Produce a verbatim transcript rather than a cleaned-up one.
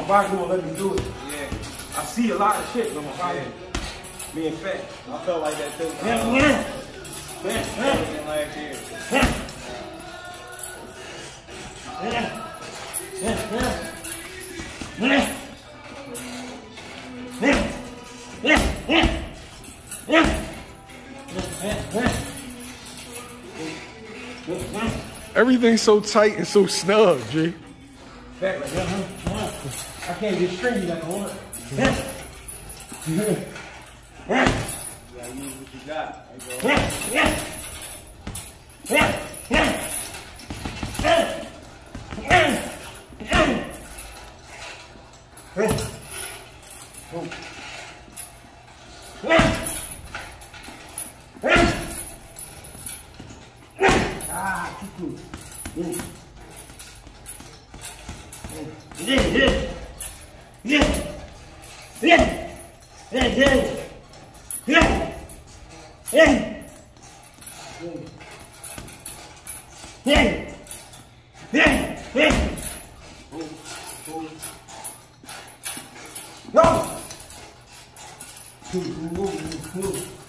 body won't let me do it. Yeah. I see a lot of shit, but my body Yeah. being fat. I felt like that too. Yeah, uh, yeah. yeah. Last year. Yeah. Yeah. Yeah. Yeah. Yeah. Yeah. Yeah. Yeah. Everything's so tight and so snug, G. Back right there, huh? I can't get stringy like I want. Yeah. Yeah. You gotta use what you got. There you go. Yeah. Yeah. Yeah. Yeah. Yeah. Yeah. Yeah. Yeah. Ah, too cool. Yeah, yeah. Yeah. Yeah. Yeah, yeah. Yeah. Yeah. Yeah. Yeah. Yeah. No. Move, move, move.